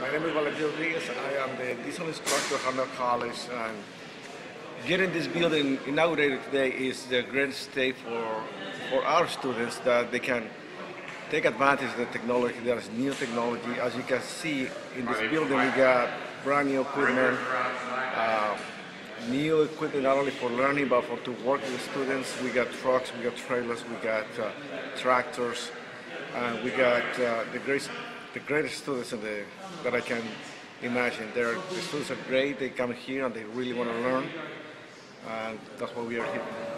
My name is Valentin Rodriguez. I am the diesel instructor at Hartnell College. And getting this building inaugurated today is the greatest day for our students that they can take advantage of the technology. There is new technology. As you can see in this building, we got brand new equipment, not only for learning but for to work with the students. We got trucks, we got trailers, we got tractors, and we got the greatest students that I can imagine. The students are great. They come here and they really want to learn, and that's why we are here.